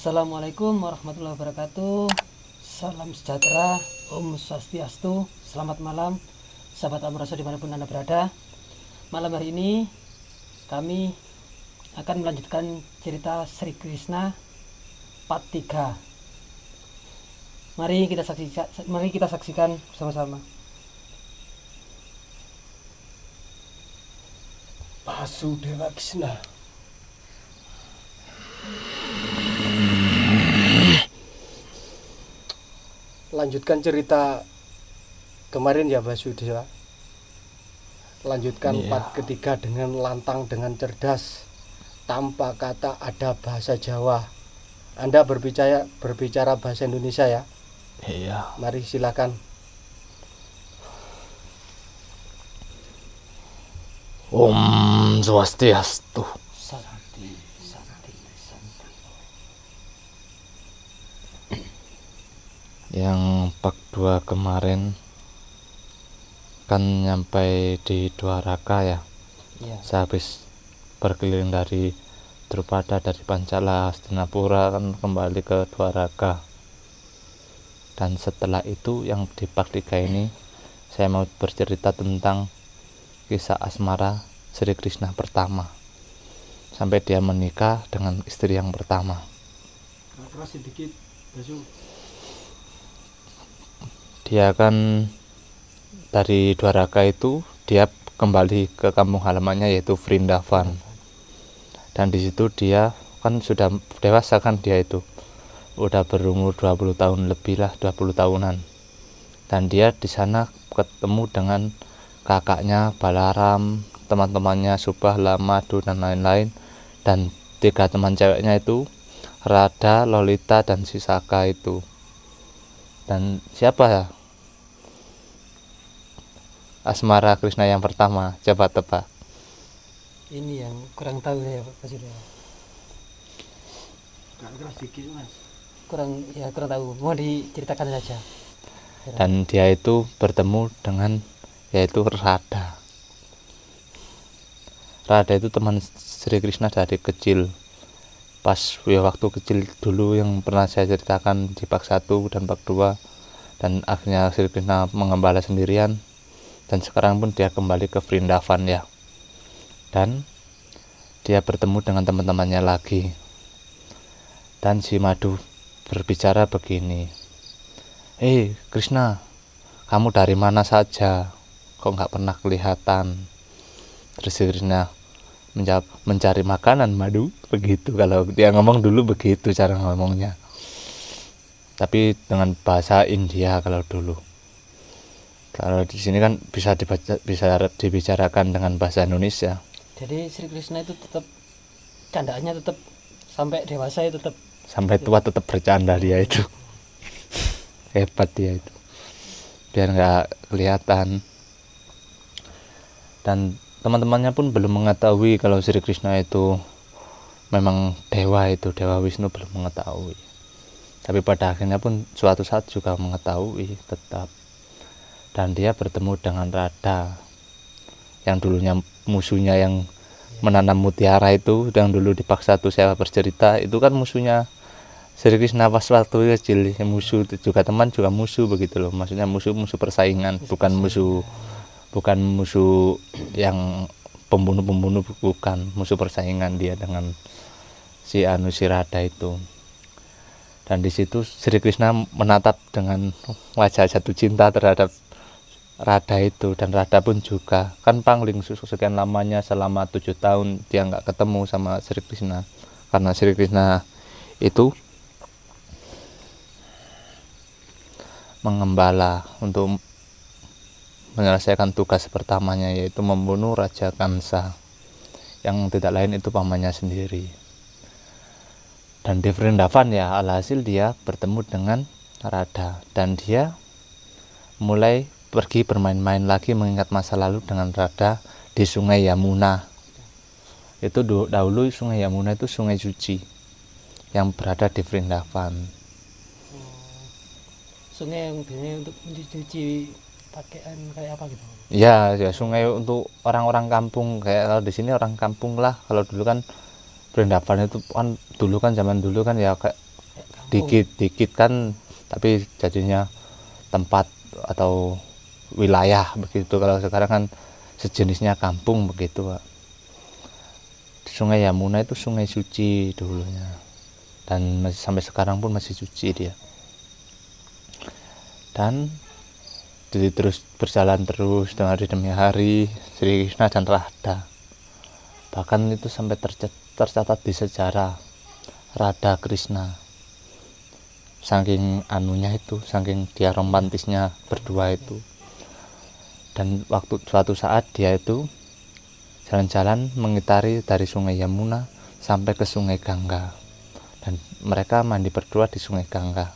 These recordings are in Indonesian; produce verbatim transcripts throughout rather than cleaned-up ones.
Assalamualaikum warahmatullahi wabarakatuh. Salam sejahtera, Om Swastiastu. Selamat malam, sahabat Amroso dimanapun Anda berada. Malam hari ini kami akan melanjutkan cerita Sri Krishna part tiga. Mari kita saksikan, mari kita saksikan bersama-sama. Vasudewa Krishna. Lanjutkan cerita kemarin ya Vasudewa. Lanjutkan Iya. part ketiga dengan lantang, dengan cerdas, tanpa kata ada bahasa Jawa. Anda berbicara berbicara bahasa Indonesia ya. Iya. Mari silakan. Om Swastiastu. Santi, santi, santi. Yang part dua kemarin kan nyampe di Dwaraka ya. Ya, Sehabis berkeliling dari Drupada, dari Pancala, Hastinapura, kan kembali ke Dwaraka. Dan setelah itu yang di part tiga ini saya mau bercerita tentang kisah asmara Sri Krishna pertama sampai dia menikah dengan istri yang pertama. Keras sedikit, Basu. Dia kan dari Dwaraka itu dia kembali ke kampung halamannya yaitu Vrindavan. Dan di situ dia kan sudah dewasa, kan dia itu udah berumur dua puluh tahun lebih lah, dua puluh tahunan. Dan dia di sana ketemu dengan kakaknya Balaram, teman-temannya Subala, Madhu dan lain-lain, dan tiga teman ceweknya itu Radha, Lolita dan Sisaka itu. Dan siapa ya asmara Krishna yang pertama? Coba tebak. ini yang kurang tahu ya Pak Surya. Keras sedikit, Mas. Kurang ya kurang tahu. Mau diceritakan saja. Dan dia itu bertemu dengan yaitu Radha. Radha itu teman Sri Krishna dari kecil. Pas ya waktu kecil dulu yang pernah saya ceritakan di part satu dan part dua, dan akhirnya Sri Krishna mengembala sendirian, dan sekarang pun dia kembali ke Vrindavan ya. Dan dia bertemu dengan teman-temannya lagi. Dan si Madhu berbicara begini, "Hei Krishna, kamu dari mana saja? Kok nggak pernah kelihatan?" Terus si Krishna menjawab, "Mencari makanan, Madhu." Begitu, kalau dia ngomong dulu begitu cara ngomongnya. Tapi dengan bahasa India kalau dulu. Kalau di sini kan bisa dibaca, bisa dibicarakan dengan bahasa Indonesia. Jadi Sri Krishna itu tetap candaannya tetap sampai dewasa itu tetap Sampai tua tetap bercanda dia itu. Hebat dia itu. Biar nggak kelihatan. Dan teman-temannya pun belum mengetahui kalau Sri Krishna itu memang dewa, itu Dewa Wisnu, belum mengetahui. Tapi pada akhirnya pun suatu saat juga mengetahui tetap. Dan dia bertemu dengan Radha yang dulunya musuhnya, yang menanam mutiara itu, yang dulu di part satu saya bercerita, itu kan musuhnya Sri Krishna pas waktu kecil. Musuh itu juga teman, juga musuh begitu loh. Maksudnya musuh-musuh persaingan, bukan musuh bukan musuh yang pembunuh-pembunuh, bukan, musuh persaingan dia dengan si Anu si Radha itu. Dan di situ Sri Krishna menatap dengan wajah jatuh cinta terhadap Radha itu, dan Radha pun juga kan pangling sekian lamanya, selama tujuh tahun dia nggak ketemu sama Sri Krishna karena Sri Krishna itu mengembala untuk menyelesaikan tugas pertamanya, yaitu membunuh Raja Kansa yang tidak lain itu pamannya sendiri. Dan di Vrindavan ya alhasil dia bertemu dengan Radha, dan dia mulai pergi bermain-main lagi, mengingat masa lalu dengan Radha di Sungai Yamuna. Itu dahulu Sungai Yamuna itu sungai suci yang berada di Vrindavan. sungai yang biasanya untuk mencuci pakaian kayak apa gitu. Ya, ya sungai untuk orang-orang kampung, kayak kalau di sini orang kampung lah. Kalau dulu kan Vrindavan itu kan dulu kan zaman dulu kan ya kayak dikit dikit kan, tapi jadinya tempat atau wilayah begitu. Kalau sekarang kan sejenisnya kampung begitu, Pak. Sungai Yamuna itu sungai suci dulunya, dan masih sampai sekarang pun masih suci dia. Dan jadi terus berjalan terus dengan hari demi hari Sri Krishna dan Radha. Bahkan itu sampai tercat- tercatat di sejarah Radha Krishna. Saking anunya itu, saking dia romantisnya berdua itu. Dan waktu suatu saat dia itu jalan-jalan mengitari dari sungai Yamuna sampai ke sungai Gangga, dan mereka mandi berdua di sungai Gangga.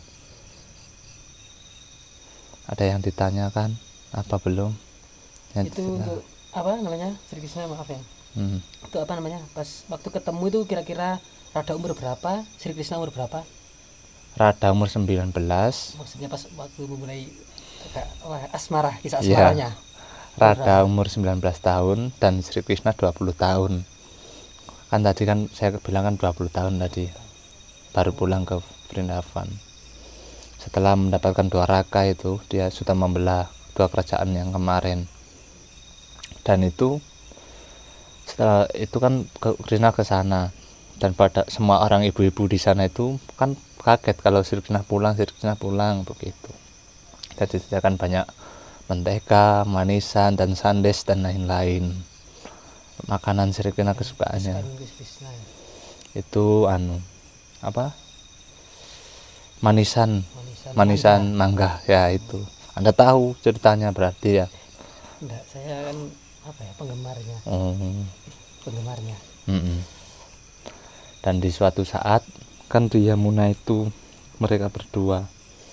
Ada yang ditanyakan apa belum? Yang Itu ditanya- untuk apa namanya, Sri Krishna, maaf ya, Hmm. itu apa namanya, pas waktu ketemu itu kira-kira Radha umur berapa, Sri Krishna umur berapa? Radha umur sembilan belas, Maksudnya pas waktu memulai agak wah, asmara, kisah Iya. asmaranya. Radha umur sembilan belas tahun dan Sri Krishna dua puluh tahun. Kan tadi kan saya bilang kan dua puluh tahun tadi. Baru pulang ke Vrindavan. Setelah mendapatkan dua raka itu, dia sudah membelah dua kerajaan yang kemarin. Dan itu setelah itu kan ke Krishna ke sana, dan pada semua orang ibu-ibu di sana itu kan kaget kalau Sri Krishna pulang, Sri Krishna pulang begitu. Jadi disediakan banyak mentega, manisan, dan sandes dan lain-lain. Makanan Sri Krishna kesukaannya Sekarang Sri Krishna ya. itu anu apa? Manisan, Manisan, manisan mangga ya itu. Anda tahu ceritanya berarti ya. enggak, saya kan apa ya, penggemarnya, Hmm, penggemarnya. mm-mm. Dan di suatu saat kan di Yamuna itu mereka berdua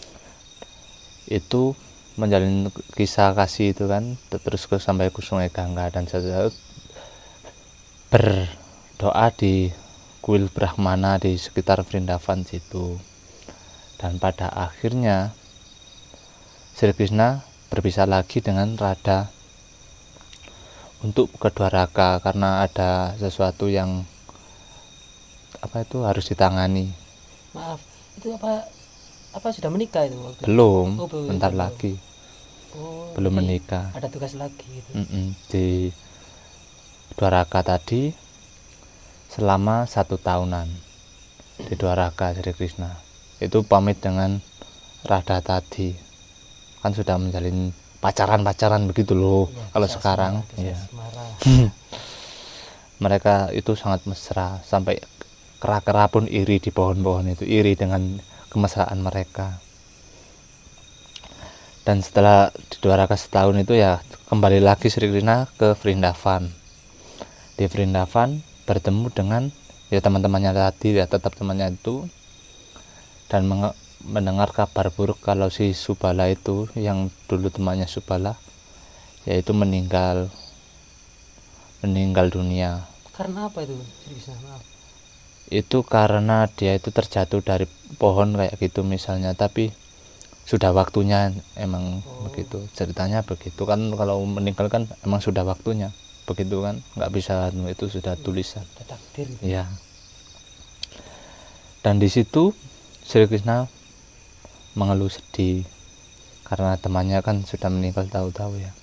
itu menjalin kisah kasih itu kan, terus ke sampai ke sungai Gangga, dan saya berdoa di kuil Brahmana di sekitar Vrindavan situ. Dan pada akhirnya Sri Krishna berpisah lagi dengan Radha untuk kedua raka karena ada sesuatu yang apa itu harus ditangani. Maaf, itu apa apa sudah menikah itu waktu itu? Belum, Oh, belum, bentar belum. lagi Oh, belum jadi menikah. ada tugas lagi gitu. Mm-mm. Di Dwaraka tadi selama satu tahunan di Dwaraka Sri Krishna itu pamit dengan Radha tadi, kan sudah menjalin pacaran-pacaran begitu loh. Iya, Kalau kisah sekarang asmara, kisah ya asmara. mereka itu sangat mesra, sampai kera-kera pun iri di pohon-pohon itu, iri dengan kemesraan mereka. Dan setelah di Dwaraka setahun itu ya kembali lagi Sri Krishna ke Vrindavan. Di Vrindavan bertemu dengan ya teman-temannya tadi, ya tetap temannya itu, dan menge- mendengar kabar buruk kalau si Subala itu yang dulu temannya Subala yaitu meninggal meninggal dunia. Karena apa itu, Sri Krishna? Maaf. Itu karena dia itu terjatuh dari pohon kayak gitu misalnya, tapi sudah waktunya emang. Oh. Begitu ceritanya begitu kan, kalau meninggal kan emang sudah waktunya begitu kan, nggak bisa, itu sudah tulisan Ada takdir gitu. ya. Dan di situ Sri Krishna mengeluh sedih karena temannya kan sudah meninggal tahu-tahu ya.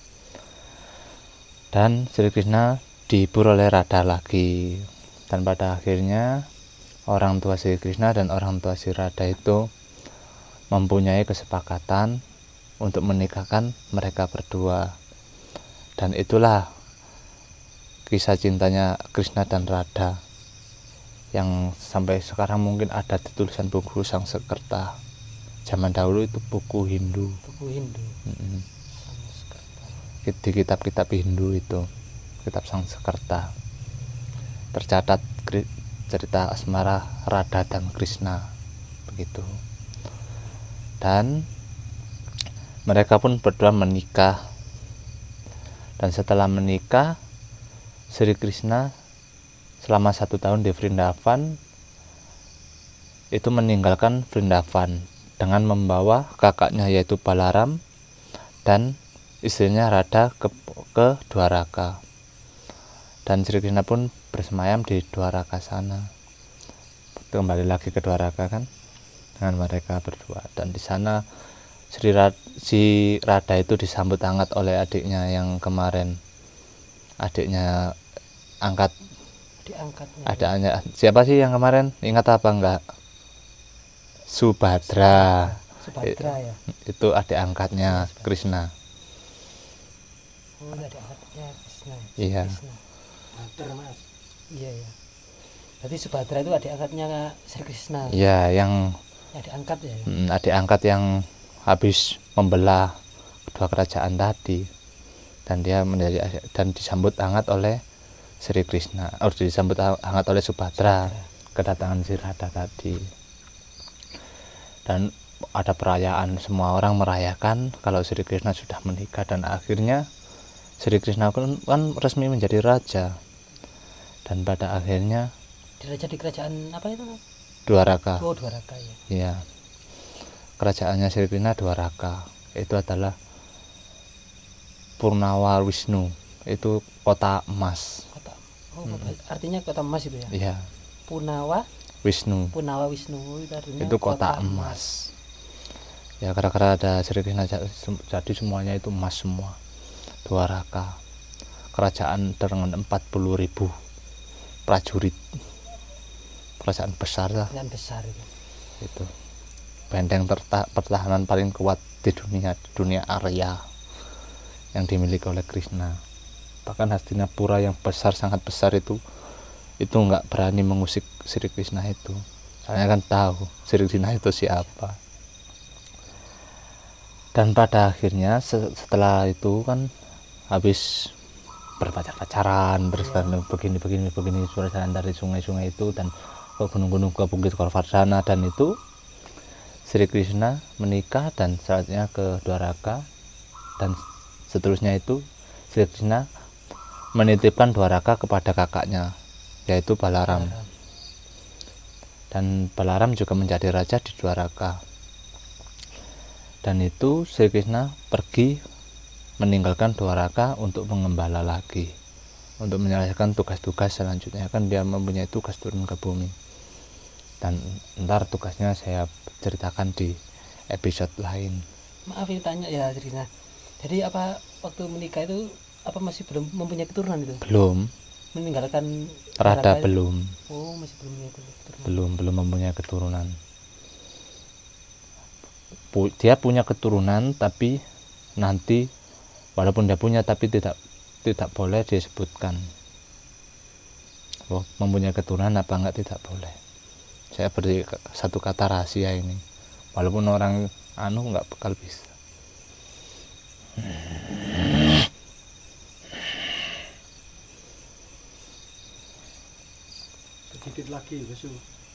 Dan Sri Krishna dihibur oleh Radha lagi, dan pada akhirnya orang tua Sri Krishna dan orang tua Sri Radha itu mempunyai kesepakatan untuk menikahkan mereka berdua. Dan itulah kisah cintanya Krishna dan Radha yang sampai sekarang mungkin ada di tulisan buku Sangsekerta. Zaman dahulu itu buku Hindu. Buku Hindu. Mm-mm. Sanskerta. Di kitab-kitab Hindu itu, kitab Sangsekerta, tercatat kri- cerita asmara Radha dan Krishna begitu. Dan mereka pun berdua menikah, dan setelah menikah Sri Krishna selama satu tahun di Vrindavan itu meninggalkan Vrindavan dengan membawa kakaknya yaitu Balaram dan istrinya Radha ke, ke Dwaraka. Dan Sri Krishna pun bersemayam di Dwaraka sana, kembali lagi ke Dwaraka kan. dengan mereka berdua. Dan di sana Sri Rad, si Radha itu disambut hangat oleh adiknya yang kemarin, adiknya angkat, diangkatnya adanya siapa sih yang kemarin, ingat apa enggak? Subhadra. Subhadra ya. Itu adik angkatnya Subhadra. Krishna. Oh, adik angkatnya Krishna. Iya. Krishna. Mater mas. Iya ya. Berarti Subhadra itu adik angkatnya Sri Krishna. Iya, yang Ya, adik angkat ya. mm, adik angkat yang habis membelah kedua kerajaan tadi, dan dia menjadi dan disambut hangat oleh Sri Krishna, harus disambut hangat oleh Subhadra kedatangan si Radha tadi. Dan ada perayaan, semua orang merayakan kalau Sri Krishna sudah menikah, dan akhirnya Sri Krishna kan, kan resmi menjadi raja. Dan pada akhirnya Diraja di kerajaan apa itu? Dwaraka. Oh, Dwaraka ya. Iya. Kerajaannya Sri Krishna Dwaraka. Itu adalah Purnawa Wisnu. Itu kota emas. Kota. Oh, kota, artinya kota emas itu ya. Iya, Punawa, Wisnu. Punawa Wisnu itu artinya Itu kota emas. Ya, gara-gara ada Sri Krishna jadi semuanya itu emas semua. Dwaraka. Kerajaan dengan empat puluh ribu prajurit. Kerajaan besar lah Dengan besar itu. itu. Benteng terta- pertahanan paling kuat di dunia, di dunia Arya yang dimiliki oleh Krishna. Bahkan Hastinapura yang besar, sangat besar itu itu nggak berani mengusik Sri Krishna itu, soalnya kan tahu Sri Krishna itu siapa. Dan pada akhirnya setelah itu kan habis berpacar-pacaran, berjalan begini begini begini berjalan dari sungai-sungai itu dan ke gunung-gunung, ke bukit Govardhana, dan itu Sri Krishna menikah dan selanjutnya ke Dwaraka, dan seterusnya itu Sri Krishna menitipkan Dwaraka kepada kakaknya yaitu Balaram. Balaram. Dan Balaram juga menjadi raja di Dwaraka. Dan itu Sri Krishna pergi meninggalkan Dwaraka untuk mengembala lagi, untuk menyelesaikan tugas-tugas selanjutnya. Kan dia mempunyai tugas turun ke bumi, dan ntar tugasnya saya ceritakan di episode lain. Maaf ini tanya ya Trina. Jadi apa waktu menikah itu apa masih belum mempunyai keturunan itu? Belum, Meninggalkan Radha Dwaraka itu? belum Oh, masih belum mempunyai keturunan. belum belum mempunyai keturunan. Pu- dia punya keturunan, tapi nanti walaupun dia punya tapi tidak tidak boleh disebutkan. Oh, mempunyai keturunan apa enggak tidak boleh. Saya beri satu kata rahasia ini, walaupun orang anu nggak bakal bisa. Sedikit lagi Basu.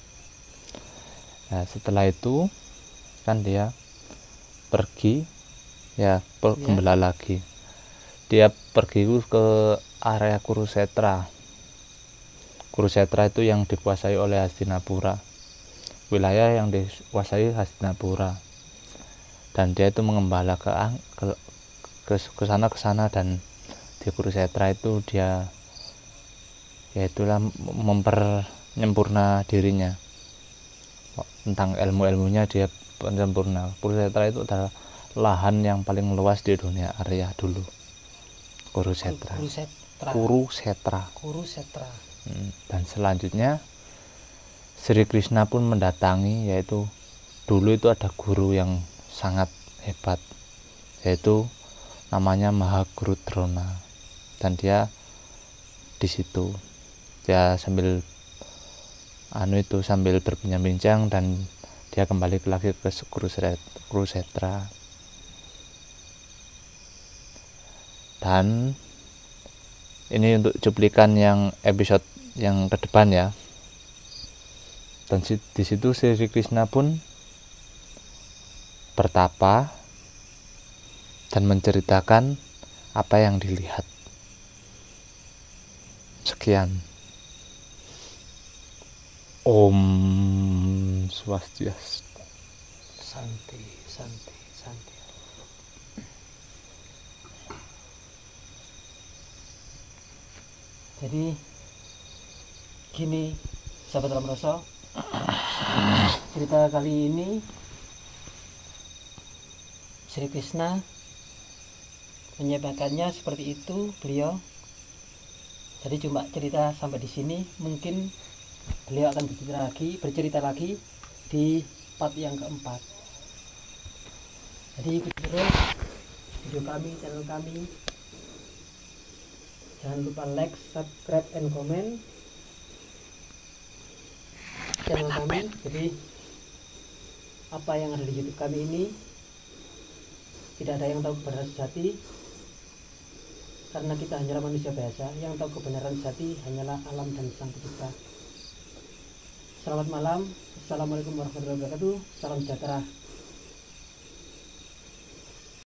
Nah, setelah itu kan dia pergi ya per- Ya. gembala lagi. Dia pergi ke area Kurusetra. Kurusetra itu yang dikuasai oleh Hastinapura, wilayah yang dikuasai Hastinapura. Dan dia itu mengembala ke ke ke, ke sana ke sana dan di Kurusetra itu dia yaitulah mempersempurna dirinya tentang ilmu-ilmunya, dia sempurna. Kurusetra itu adalah lahan yang paling luas di dunia Arya dulu. Kurusetra. Kurusetra. Kurusetra. Kurusetra. Hmm, dan selanjutnya Sri Krishna pun mendatangi, yaitu dulu itu ada guru yang sangat hebat, yaitu namanya Mahaguru Drona, dan dia di situ dia sambil anu itu sambil berbincang-bincang, dan dia kembali lagi ke Kurusetra. Dan ini untuk cuplikan yang episode yang ke depan ya. Dan di situ Sri Krishna pun bertapa dan menceritakan apa yang dilihat. Sekian. Om Swastiastu. Santi, santi, santi. Jadi gini, sahabat dalam rasa, cerita kali ini Sri Krishna menyampaikannya seperti itu beliau. Jadi cuma cerita sampai di sini, mungkin beliau akan bercerita lagi, bercerita lagi di part yang keempat. Jadi ikuti terus video kami, channel kami. Jangan lupa like, subscribe, and comment channel kami. Jadi apa yang ada di YouTube kami ini tidak ada yang tahu kebenaran sejati, karena kita hanyalah manusia biasa. Yang tahu kebenaran sejati hanyalah alam dan sang pencipta. Selamat malam. Assalamualaikum warahmatullahi wabarakatuh. Salam sejahtera.